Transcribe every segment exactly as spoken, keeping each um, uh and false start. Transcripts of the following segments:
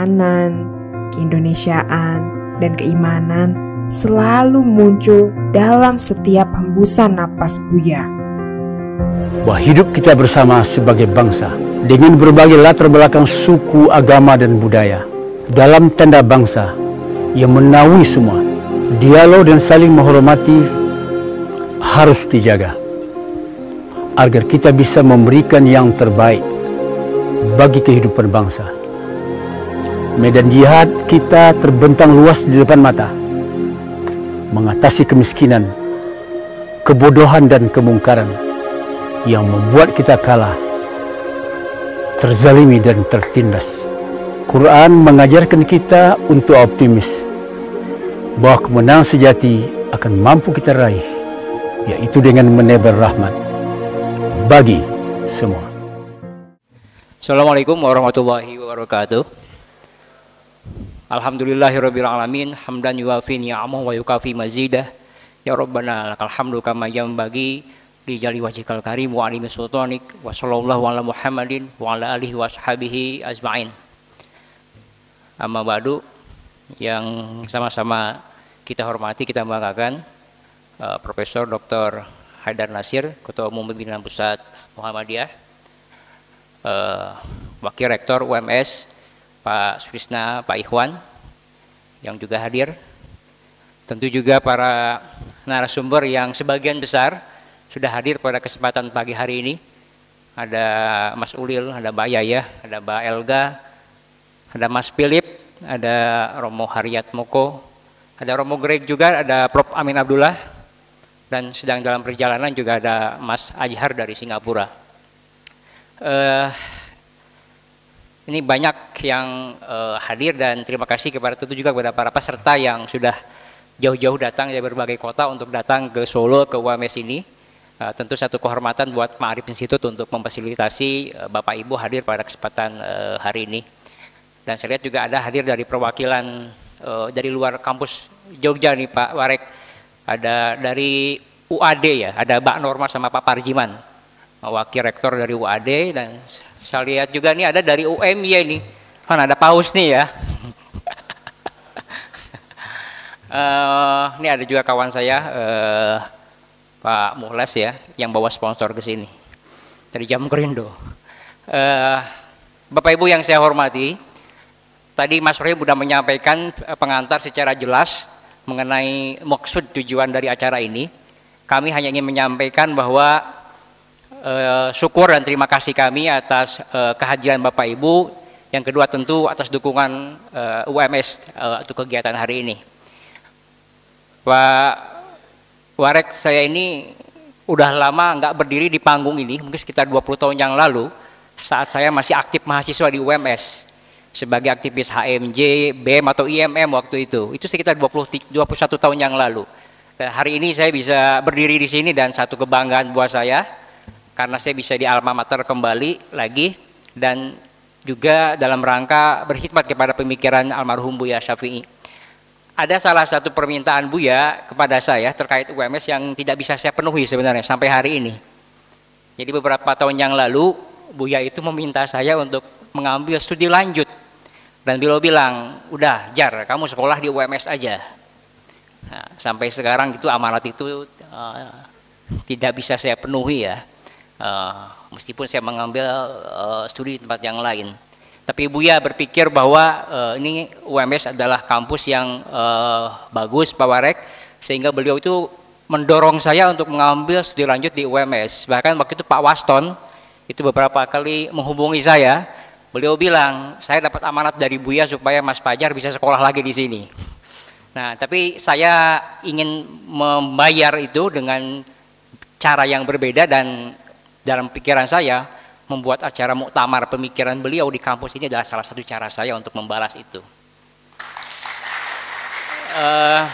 ketuhanan, keindonesiaan, dan keimanan selalu muncul dalam setiap hembusan napas Buya. Bahwa hidup kita bersama sebagai bangsa dengan berbagai latar belakang suku, agama, dan budaya dalam tanda bangsa yang menaungi semua. Dialog dan saling menghormati harus dijaga agar kita bisa memberikan yang terbaik bagi kehidupan bangsa. Medan jihad kita terbentang luas di depan mata, mengatasi kemiskinan, kebodohan, dan kemungkaran yang membuat kita kalah, terzalimi, dan tertindas. Quran mengajarkan kita untuk optimis bahwa kemenangan sejati akan mampu kita raih, yaitu dengan menebar rahmat bagi semua. Assalamualaikum warahmatullahi wabarakatuh. Alhamdulillahirabbil alamin, hamdan yuwafi ni'amahu wa yukafi mazidah. Ya Rabbana lakal hamdu kama yanbaghi li jali wajhikal karim wa alimi sultanik wa sallallahu ala Muhammadin wa ala alihi wa sahbihi ajma'in. Amma ba'du, yang sama-sama kita hormati, kita banggakan, uh, Profesor Doktor Haidar Nasir, Ketua Umum Pimpinan Pusat Muhammadiyah, uh, Wakil Rektor U M S Pak Sutrisna, Pak Ikhwan yang juga hadir, tentu juga para narasumber yang sebagian besar sudah hadir pada kesempatan pagi hari ini. Ada Mas Ulil, ada Mbak Yaya, ada Mbak Elga, ada Mas Philip, ada Romo Haryat Moko, ada Romo Greg juga, ada Prof Amin Abdullah, dan sedang dalam perjalanan juga ada Mas Ajhar dari Singapura. Uh, ini banyak yang uh, hadir, dan terima kasih kepada tentu juga kepada para peserta yang sudah jauh-jauh datang dari berbagai kota untuk datang ke Solo, ke U M S ini. Uh, tentu satu kehormatan buat Ma'arif Institute untuk memfasilitasi uh, Bapak Ibu hadir pada kesempatan uh, hari ini. Dan saya lihat juga ada hadir dari perwakilan uh, dari luar kampus Jogja nih Pak Warek. Ada dari U A D ya, ada Mbak Norma sama Pak Parjiman, wakil rektor dari U A D. Dan saya lihat juga nih ada dari U M Y nih, kan ada Paus nih ya. uh, ini ada juga kawan saya, uh, Pak Muhlas ya, yang bawa sponsor ke sini dari Jam Kerindo. Uh, Bapak Ibu yang saya hormati, tadi Mas Rohim sudah menyampaikan pengantar secara jelas mengenai maksud tujuan dari acara ini. Kami hanya ingin menyampaikan bahwa uh, syukur dan terima kasih kami atas uh, kehadiran Bapak Ibu. Yang kedua tentu atas dukungan uh, U M S uh, untuk kegiatan hari ini. Pak Warek, saya ini udah lama nggak berdiri di panggung ini, mungkin sekitar dua puluh tahun yang lalu, saat saya masih aktif mahasiswa di U M S sebagai aktivis H M J, B E M atau I M M waktu itu. Itu sekitar dua puluh, dua puluh satu tahun yang lalu. Dan hari ini saya bisa berdiri di sini, dan satu kebanggaan buat saya karena saya bisa di alma mater kembali lagi, dan juga dalam rangka berkhidmat kepada pemikiran almarhum Buya Syafi'i. Ada salah satu permintaan Buya kepada saya terkait U M S yang tidak bisa saya penuhi sebenarnya sampai hari ini. Jadi beberapa tahun yang lalu Buya itu meminta saya untuk mengambil studi lanjut, dan beliau bilang, udah Jar, kamu sekolah di U M S aja. Nah, sampai sekarang itu amanat itu uh, tidak bisa saya penuhi ya, uh, meskipun saya mengambil uh, studi di tempat yang lain. Tapi Buya berpikir bahwa uh, ini U M S adalah kampus yang uh, bagus Pak Warek, sehingga beliau itu mendorong saya untuk mengambil studi lanjut di U M S. Bahkan waktu itu Pak Waston itu beberapa kali menghubungi saya, beliau bilang, saya dapat amanat dari Buya supaya Mas Fajar bisa sekolah lagi di sini. Nah, tapi saya ingin membayar itu dengan cara yang berbeda, dan dalam pikiran saya membuat acara muktamar pemikiran beliau di kampus ini adalah salah satu cara saya untuk membalas itu. Uh,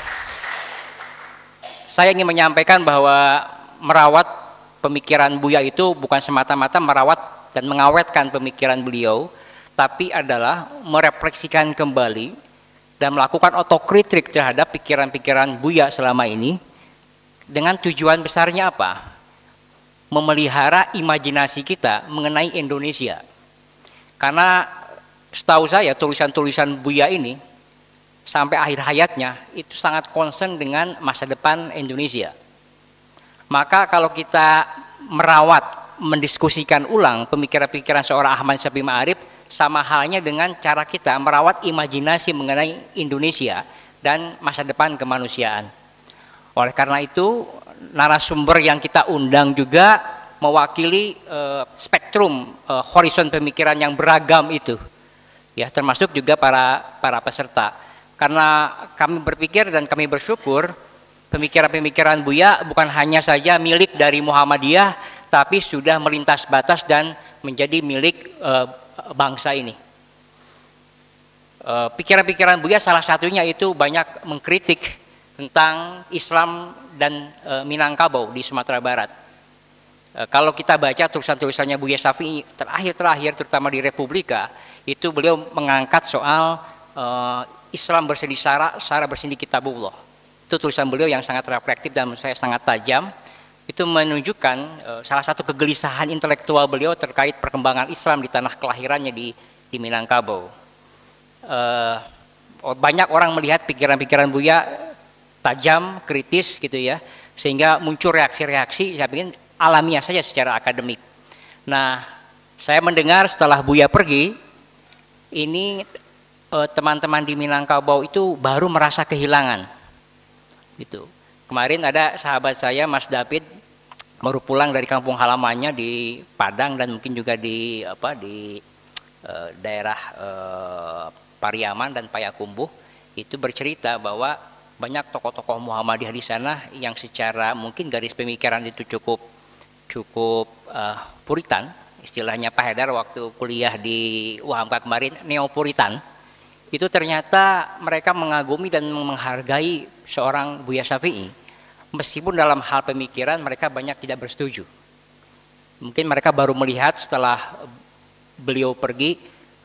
saya ingin menyampaikan bahwa merawat pemikiran Buya itu bukan semata-mata merawat dan mengawetkan pemikiran beliau, tapi adalah merefleksikan kembali dan melakukan otokritik terhadap pikiran-pikiran Buya selama ini, dengan tujuan besarnya apa? Memelihara imajinasi kita mengenai Indonesia. Karena setahu saya tulisan-tulisan Buya ini sampai akhir hayatnya itu sangat concern dengan masa depan Indonesia. Maka kalau kita merawat, mendiskusikan ulang pemikiran-pemikiran seorang Ahmad Syafi'i Ma'arif, sama halnya dengan cara kita merawat imajinasi mengenai Indonesia dan masa depan kemanusiaan. Oleh karena itu, narasumber yang kita undang juga mewakili uh, spektrum uh, horizon pemikiran yang beragam itu, ya, termasuk juga para para peserta. Karena kami berpikir dan kami bersyukur pemikiran-pemikiran Buya bukan hanya saja milik dari Muhammadiyah, tapi sudah melintas batas dan menjadi milik uh, bangsa ini. Pikiran-pikiran Buya salah satunya itu banyak mengkritik tentang Islam dan e, Minangkabau di Sumatera Barat. E, kalau kita baca tulisan-tulisannya Buya Syafi'i terakhir-terakhir, terutama di Republika, itu beliau mengangkat soal e, Islam bersih sara, sara bersih kitabullah. Itu tulisan beliau yang sangat reflektif dan menurut saya sangat tajam. Itu menunjukkan e, salah satu kegelisahan intelektual beliau terkait perkembangan Islam di tanah kelahirannya di, di Minangkabau. E, banyak orang melihat pikiran-pikiran Buya tajam, kritis gitu ya, sehingga muncul reaksi-reaksi, saya pikir alamiah saja secara akademik. Nah, saya mendengar setelah Buya pergi, ini teman-teman di Minangkabau itu baru merasa kehilangan, gitu. Kemarin ada sahabat saya, Mas David, baru pulang dari kampung halamannya di Padang dan mungkin juga di apa di e, daerah e, Pariaman dan Payakumbuh, itu bercerita bahwa banyak tokoh-tokoh Muhammadiyah di sana yang secara mungkin garis pemikiran itu cukup cukup uh, puritan, istilahnya Pak Haidar waktu kuliah di U H M K kemarin, neopuritan. Itu ternyata mereka mengagumi dan menghargai seorang Buya Syafi'i, meskipun dalam hal pemikiran mereka banyak tidak bersetuju. Mungkin mereka baru melihat setelah beliau pergi,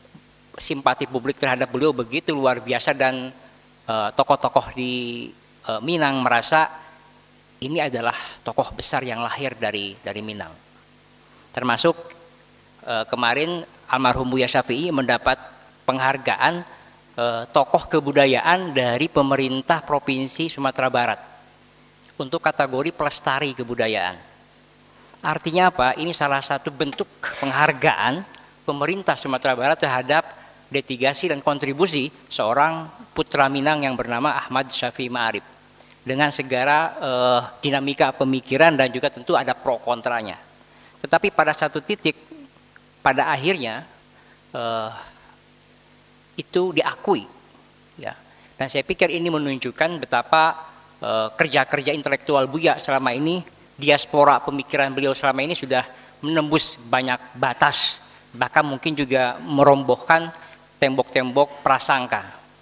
simpati publik terhadap beliau begitu luar biasa dan tokoh-tokoh uh, di uh, Minang merasa ini adalah tokoh besar yang lahir dari dari Minang. Termasuk uh, kemarin almarhum Buya Syafi'i mendapat penghargaan uh, tokoh kebudayaan dari pemerintah Provinsi Sumatera Barat untuk kategori pelestari kebudayaan. Artinya apa? Ini salah satu bentuk penghargaan pemerintah Sumatera Barat terhadap dedikasi dan kontribusi seorang putra Minang yang bernama Ahmad Syafi'i Ma'arif, dengan segala uh, dinamika pemikiran dan juga tentu ada pro kontranya. Tetapi pada satu titik, pada akhirnya uh, itu diakui, ya. Dan saya pikir ini menunjukkan betapa uh, kerja-kerja intelektual Buya selama ini, diaspora pemikiran beliau selama ini sudah menembus banyak batas, bahkan mungkin juga merobohkan tembok-tembok prasangka.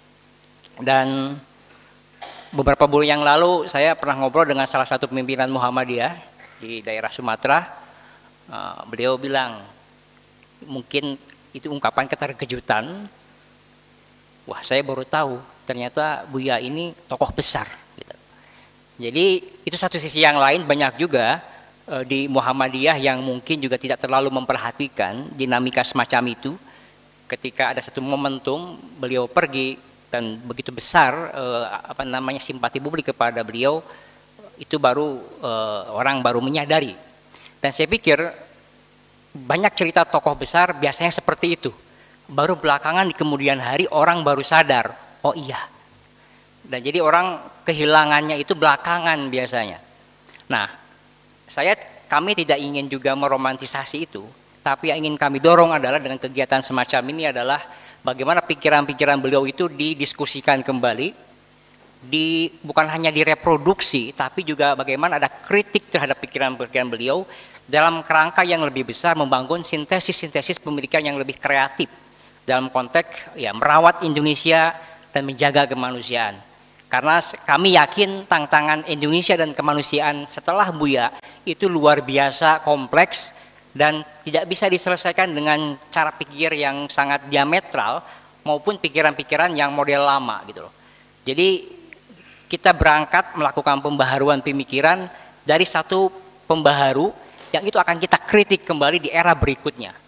Dan beberapa bulan yang lalu saya pernah ngobrol dengan salah satu pimpinan Muhammadiyah di daerah Sumatera. Uh, beliau bilang, mungkin itu ungkapan keterkejutan. Wah, saya baru tahu ternyata Buya ini tokoh besar. Gitu. Jadi itu satu sisi yang lain, banyak juga uh, di Muhammadiyah yang mungkin juga tidak terlalu memperhatikan dinamika semacam itu. Ketika ada satu momentum beliau pergi dan begitu besar eh, apa namanya simpati publik kepada beliau, itu baru eh, orang baru menyadari. Dan saya pikir banyak cerita tokoh besar biasanya seperti itu. Baru belakangan di kemudian hari orang baru sadar, oh iya. Dan jadi orang kehilangannya itu belakangan biasanya. Nah, saya kami tidak ingin juga meromantisasi itu. Tapi yang ingin kami dorong adalah dengan kegiatan semacam ini adalah bagaimana pikiran-pikiran beliau itu didiskusikan kembali, di, bukan hanya direproduksi, tapi juga bagaimana ada kritik terhadap pikiran-pikiran beliau dalam kerangka yang lebih besar, membangun sintesis-sintesis pemikiran yang lebih kreatif dalam konteks ya merawat Indonesia dan menjaga kemanusiaan. Karena kami yakin tantangan Indonesia dan kemanusiaan setelah Buya itu luar biasa kompleks dan tidak bisa diselesaikan dengan cara pikir yang sangat diametral maupun pikiran-pikiran yang model lama gitu loh. Jadi kita berangkat melakukan pembaharuan pemikiran dari satu pembaharu yang itu akan kita kritik kembali di era berikutnya.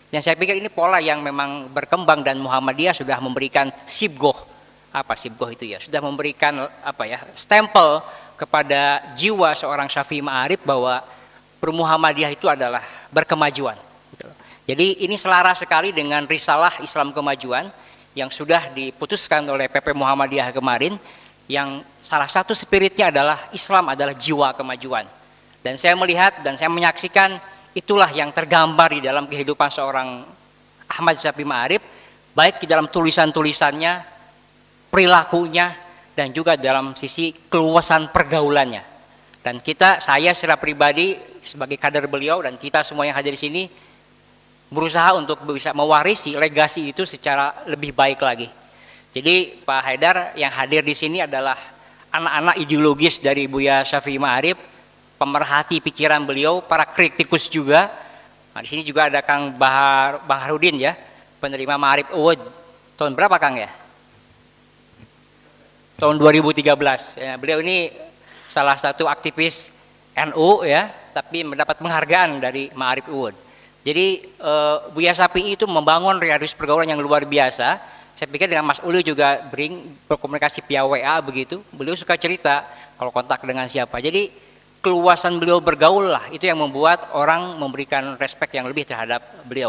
Dan saya pikir ini pola yang memang berkembang dan Muhammadiyah sudah memberikan sibgoh. Apa sibgoh itu ya? Sudah memberikan apa ya? Stempel kepada jiwa seorang Syafi'i Ma'arif bahwa bermuhammadiyah itu adalah berkemajuan. Jadi ini selaras sekali dengan risalah Islam Kemajuan yang sudah diputuskan oleh P P Muhammadiyah kemarin, yang salah satu spiritnya adalah Islam adalah jiwa kemajuan. Dan saya melihat dan saya menyaksikan itulah yang tergambar di dalam kehidupan seorang Ahmad Syafi'i Ma'arif, baik di dalam tulisan-tulisannya, perilakunya, dan juga dalam sisi keluasan pergaulannya. Dan kita, saya secara pribadi sebagai kader beliau dan kita semua yang hadir di sini berusaha untuk bisa mewarisi legasi itu secara lebih baik lagi. Jadi Pak Haidar yang hadir di sini adalah anak-anak ideologis dari Buya Syafi'i Ma'arif, pemerhati pikiran beliau, para kritikus juga. Nah, di sini juga ada Kang Bahar, Baharudin ya, penerima Ma'arif Award. Tahun berapa Kang ya? Tahun dua ribu tiga belas. Ya, beliau ini salah satu aktivis N U ya, tapi mendapat penghargaan dari Ma'arif Award. Jadi uh, Buya Syafi'i itu membangun radius pergaulan yang luar biasa. Saya pikir dengan Mas Uli juga bring berkomunikasi via W A begitu. Beliau suka cerita kalau kontak dengan siapa. Jadi keluasan beliau bergaul lah, itu yang membuat orang memberikan respek yang lebih terhadap beliau.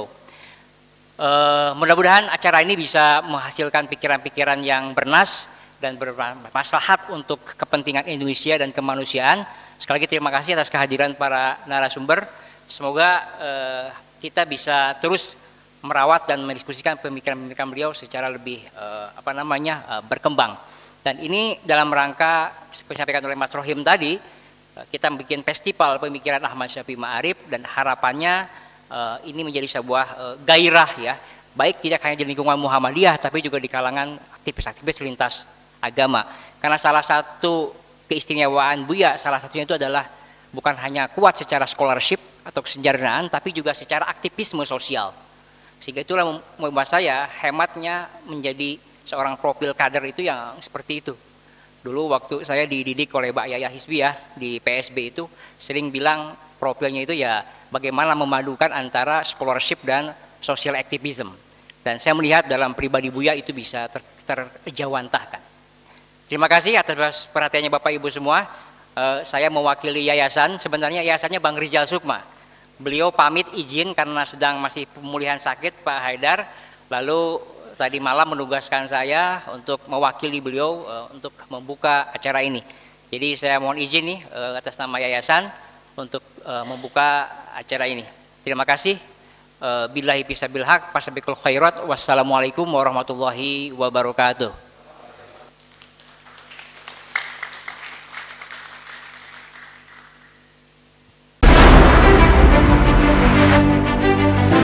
Uh, mudah-mudahan acara ini bisa menghasilkan pikiran-pikiran yang bernas dan bermaslahat untuk kepentingan Indonesia dan kemanusiaan. Sekali lagi terima kasih atas kehadiran para narasumber. Semoga uh, kita bisa terus merawat dan mendiskusikan pemikiran-pemikiran beliau secara lebih uh, apa namanya uh, berkembang. Dan ini dalam rangka seperti disampaikan oleh Mas Rohim tadi, kita bikin festival pemikiran Ahmad Syafi'i Ma'arif dan harapannya uh, ini menjadi sebuah uh, gairah ya, baik tidak hanya di lingkungan Muhammadiyah tapi juga di kalangan aktivis-aktivis lintas agama. Karena salah satu keistimewaan Buya, salah satunya itu adalah bukan hanya kuat secara scholarship atau kesejaraan, tapi juga secara aktivisme sosial. Sehingga itulah membuat saya hematnya menjadi seorang profil kader itu yang seperti itu. Dulu waktu saya dididik oleh Mbak Yaya Hizbiyah di P S B itu sering bilang profilnya itu ya bagaimana memadukan antara scholarship dan social activism. Dan saya melihat dalam pribadi Buya itu bisa ter, terjawantahkan. Terima kasih atas perhatiannya Bapak Ibu semua. Uh, saya mewakili yayasan, sebenarnya yayasannya Bang Rizal Sukma. Beliau pamit izin karena sedang masih pemulihan sakit Pak Haidar. Lalu tadi malam menugaskan saya untuk mewakili beliau uh, untuk membuka acara ini. Jadi saya mohon izin nih uh, atas nama yayasan untuk uh, membuka acara ini. Terima kasih. Uh, billahi fisabilil haq, fasabiqul khairat. Wassalamualaikum warahmatullahi wabarakatuh.